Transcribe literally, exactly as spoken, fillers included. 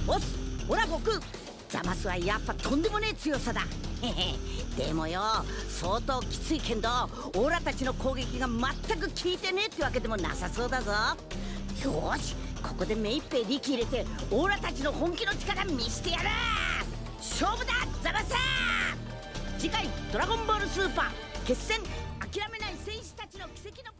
おっす、ほら悟空、ザマスはやっぱとんでもねえ強さだ。へへ、でもよ、相当きついけんどオーラたちの攻撃が全く効いてねえってわけでもなさそうだぞ。よし、ここで目いっぺい力入れてオーラたちの本気の力見してやる。勝負だザマス。次回「ドラゴンボールスーパー決戦、諦めない戦士たちの奇跡の」